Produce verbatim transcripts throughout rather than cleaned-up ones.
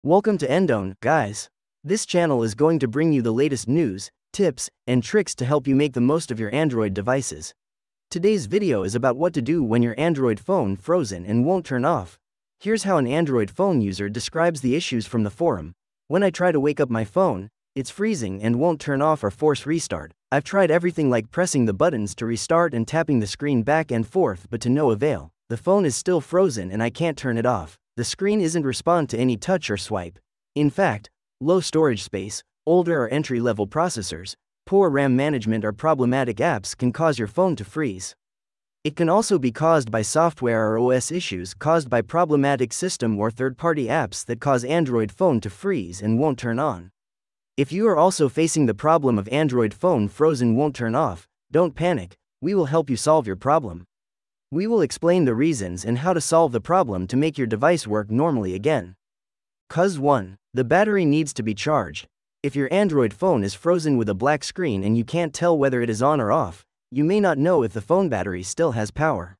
Welcome to Endone, guys. This channel is going to bring you the latest news, tips, and tricks to help you make the most of your Android devices. Today's video is about what to do when your Android phone frozen and won't turn off. Here's how an Android phone user describes the issues from the forum. When I try to wake up my phone, it's freezing and won't turn off or force restart. I've tried everything like pressing the buttons to restart and tapping the screen back and forth, but to no avail. The phone is still frozen and I can't turn it off. The screen isn't respond to any touch or swipe. In fact, low storage space, older or entry-level processors, poor RAM management or problematic apps can cause your phone to freeze. It can also be caused by software or O S issues caused by problematic system or third-party apps that cause Android phone to freeze and won't turn on. If you are also facing the problem of Android phone frozen won't turn off, don't panic, we will help you solve your problem. We will explain the reasons and how to solve the problem to make your device work normally again. Cause one. The battery needs to be charged. If your Android phone is frozen with a black screen and you can't tell whether it is on or off, you may not know if the phone battery still has power.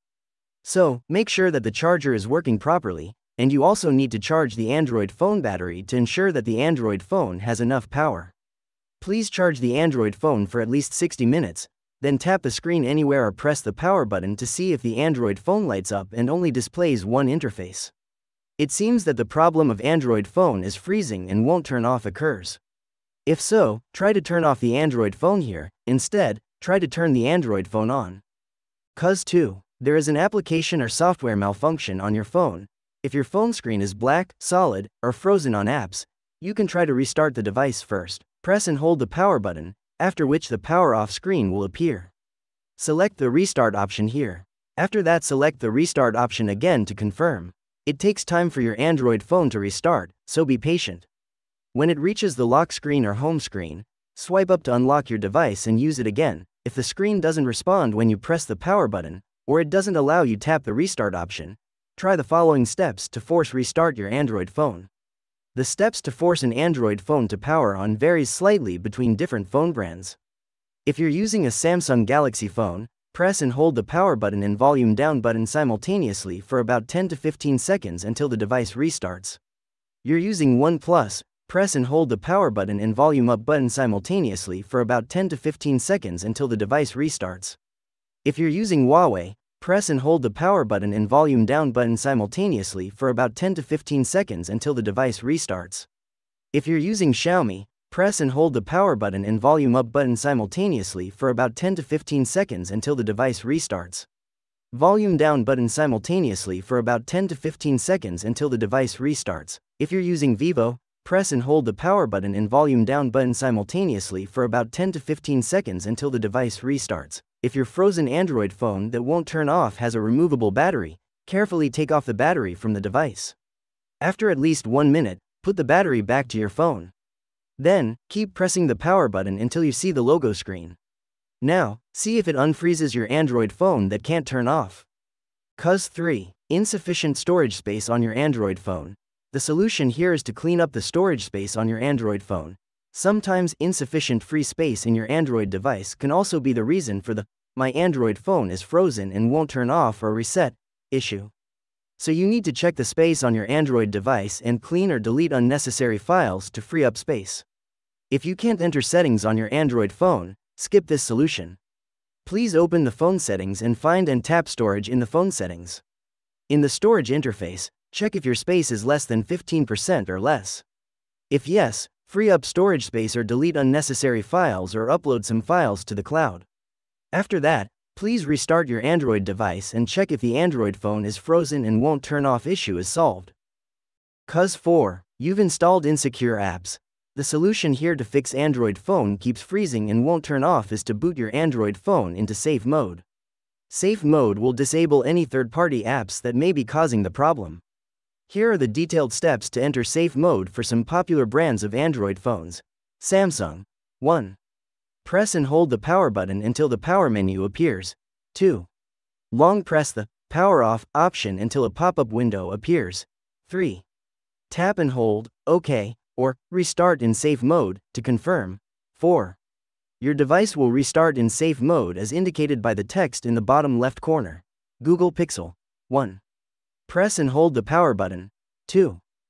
So, make sure that the charger is working properly, and you also need to charge the Android phone battery to ensure that the Android phone has enough power. Please charge the Android phone for at least sixty minutes, then tap the screen anywhere or press the power button to see if the Android phone lights up and only displays one interface. It seems that the problem of Android phone is freezing and won't turn off occurs. If so, try to turn off the Android phone here. Instead, try to turn the Android phone on. Cause two. There is an application or software malfunction on your phone. If your phone screen is black, solid, or frozen on apps, you can try to restart the device first. Press and hold the power button, after which the power off screen will appear. Select the restart option here. After that, select the restart option again to confirm. It takes time for your Android phone to restart, so be patient. When it reaches the lock screen or home screen, swipe up to unlock your device and use it again. If the screen doesn't respond when you press the power button, or it doesn't allow you tap the restart option, try the following steps to force restart your Android phone. The steps to force an Android phone to power on varies slightly between different phone brands. If you're using a Samsung Galaxy phone, press and hold the power button and volume down button simultaneously for about ten to fifteen seconds until the device restarts. You're using OnePlus, press and hold the power button and volume up button simultaneously for about ten to fifteen seconds until the device restarts. If you're using Huawei, press and hold the power button and volume down button simultaneously for about ten to fifteen seconds until the device restarts. If you're using Xiaomi, press and hold the power button and volume up button simultaneously for about ten to fifteen seconds until the device restarts. Volume down button simultaneously for about ten to fifteen seconds until the device restarts. If you're using Vivo, press and hold the power button and volume down button simultaneously for about ten to fifteen seconds until the device restarts. If your frozen Android phone that won't turn off has a removable battery, carefully take off the battery from the device. After at least one minute, put the battery back to your phone. Then, keep pressing the power button until you see the logo screen. Now, see if it unfreezes your Android phone that can't turn off. Cause three. Insufficient storage space on your Android phone. The solution here is to clean up the storage space on your Android phone. Sometimes insufficient free space in your Android device can also be the reason for the "my Android phone is frozen and won't turn off or reset" issue. So you need to check the space on your Android device and clean or delete unnecessary files to free up space. If you can't enter settings on your Android phone, skip this solution. Please open the phone settings and find and tap storage in the phone settings. In the storage interface, check if your space is less than fifteen percent or less. If yes, free up storage space or delete unnecessary files or upload some files to the cloud. After that, please restart your Android device and check if the Android phone is frozen and won't turn off issue is solved. Cause four. You've installed insecure apps. The solution here to fix Android phone keeps freezing and won't turn off is to boot your Android phone into safe mode. Safe mode will disable any third-party apps that may be causing the problem. Here are the detailed steps to enter safe mode for some popular brands of Android phones. Samsung. one. Press and hold the power button until the power menu appears. two. Long press the power off option until a pop-up window appears. three. Tap and hold OK or restart in safe mode to confirm. four. Your device will restart in safe mode as indicated by the text in the bottom left corner. Google Pixel. one. Press and hold the power button. two.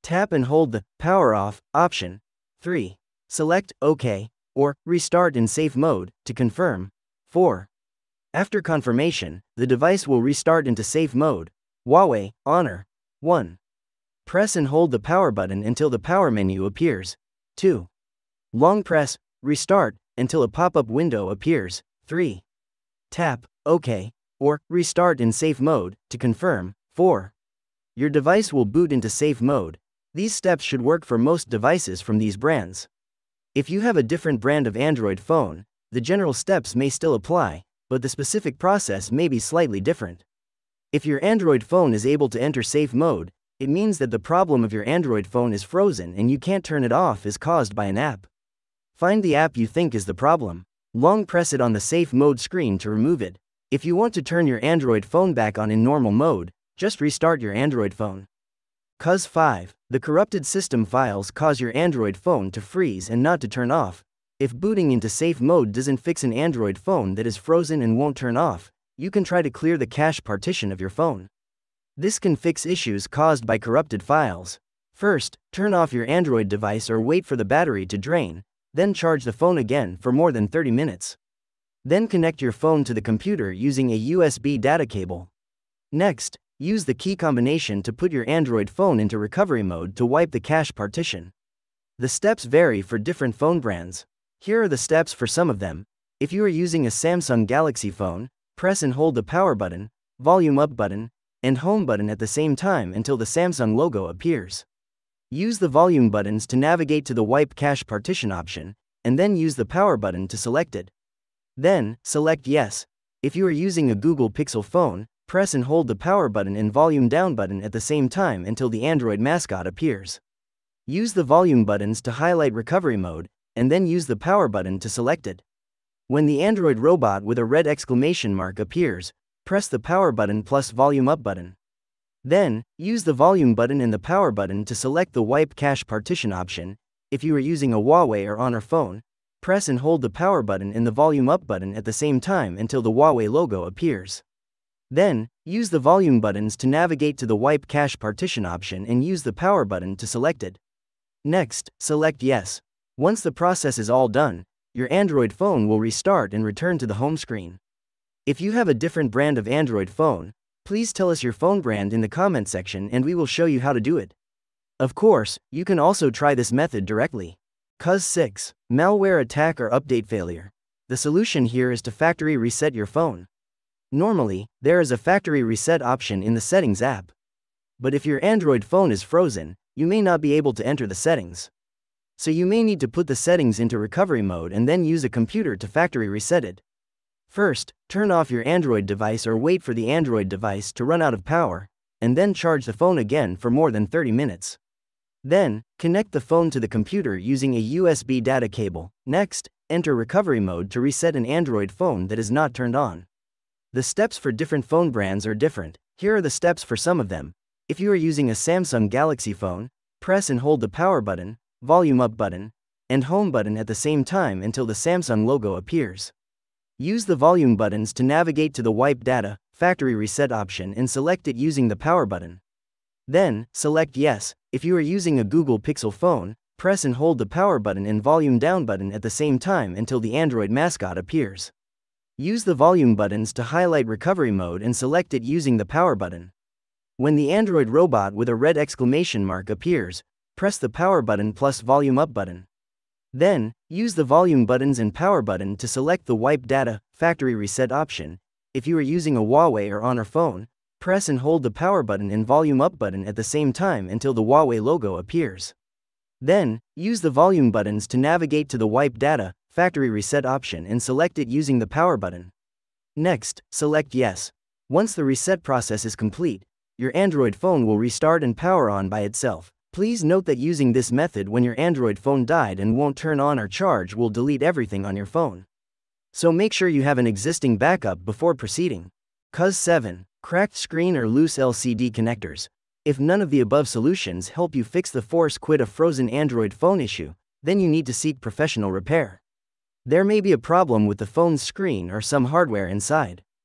Tap and hold the Power Off option. three. Select OK or Restart in safe mode to confirm. four. After confirmation, the device will restart into safe mode. Huawei, Honor. one. Press and hold the power button until the power menu appears. two. Long press, restart, until a pop-up window appears. three. Tap OK or Restart in safe mode to confirm. four. Your device will boot into safe mode. These steps should work for most devices from these brands. If you have a different brand of Android phone, the general steps may still apply, but the specific process may be slightly different. If your Android phone is able to enter safe mode, it means that the problem of your Android phone is frozen and you can't turn it off is caused by an app. Find the app you think is the problem. Long press it on the safe mode screen to remove it. If you want to turn your Android phone back on in normal mode, just restart your Android phone. Cause five. The corrupted system files cause your Android phone to freeze and not to turn off. If booting into safe mode doesn't fix an Android phone that is frozen and won't turn off, you can try to clear the cache partition of your phone. This can fix issues caused by corrupted files. First, turn off your Android device or wait for the battery to drain, then charge the phone again for more than thirty minutes. Then connect your phone to the computer using a U S B data cable. Next, use the key combination to put your Android phone into recovery mode to wipe the cache partition. The steps vary for different phone brands. Here are the steps for some of them. If you are using a Samsung Galaxy phone, press and hold the power button, volume up button, and home button at the same time until the Samsung logo appears. Use the volume buttons to navigate to the wipe cache partition option, and then use the power button to select it. Then, select Yes. If you are using a Google Pixel phone, press and hold the power button and volume down button at the same time until the Android mascot appears. Use the volume buttons to highlight recovery mode, and then use the power button to select it. When the Android robot with a red exclamation mark appears, press the power button plus volume up button. Then, use the volume button and the power button to select the wipe cache partition option. If you are using a Huawei or Honor phone, press and hold the power button and the volume up button at the same time until the Huawei logo appears. Then, use the volume buttons to navigate to the wipe cache partition option and use the power button to select it. Next, select Yes. Once the process is all done, your Android phone will restart and return to the home screen. If you have a different brand of Android phone, please tell us your phone brand in the comment section and we will show you how to do it. Of course, you can also try this method directly. Cause six. Malware attack or update failure. The solution here is to factory reset your phone. Normally, there is a factory reset option in the Settings app. But if your Android phone is frozen, you may not be able to enter the settings. So you may need to put the settings into recovery mode and then use a computer to factory reset it. First, turn off your Android device or wait for the Android device to run out of power, and then charge the phone again for more than thirty minutes. Then, connect the phone to the computer using a U S B data cable. Next, enter recovery mode to reset an Android phone that is not turned on. The steps for different phone brands are different. Here are the steps for some of them. If you are using a Samsung Galaxy phone, press and hold the power button, volume up button, and home button at the same time until the Samsung logo appears. Use the volume buttons to navigate to the wipe data, factory reset option and select it using the power button. Then, select Yes. If you are using a Google Pixel phone, press and hold the power button and volume down button at the same time until the Android mascot appears. Use the volume buttons to highlight recovery mode and select it using the power button. When the Android robot with a red exclamation mark appears, press the power button plus volume up button. Then, use the volume buttons and power button to select the wipe data, factory reset option. If you are using a Huawei or Honor phone, press and hold the power button and volume up button at the same time until the Huawei logo appears. Then, use the volume buttons to navigate to the wipe data, factory reset option and select it using the power button. Next, select Yes. Once the reset process is complete, your Android phone will restart and power on by itself. Please note that using this method when your Android phone died and won't turn on or charge will delete everything on your phone. So make sure you have an existing backup before proceeding. Cause seven. Cracked screen or loose L C D connectors. If none of the above solutions help you fix the force quit a frozen Android phone issue, then you need to seek professional repair. There may be a problem with the phone's screen or some hardware inside.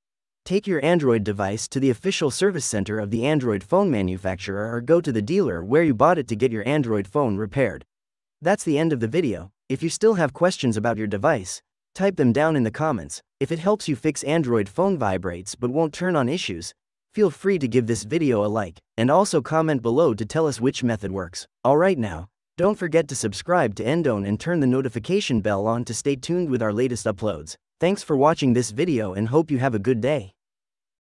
Take your Android device to the official service center of the Android phone manufacturer or go to the dealer where you bought it to get your Android phone repaired. That's the end of the video. If you still have questions about your device, type them down in the comments. If it helps you fix Android phone vibrates but won't turn on issues, feel free to give this video a like, and also comment below to tell us which method works. Alright now, don't forget to subscribe to Endone and turn the notification bell on to stay tuned with our latest uploads. Thanks for watching this video and hope you have a good day.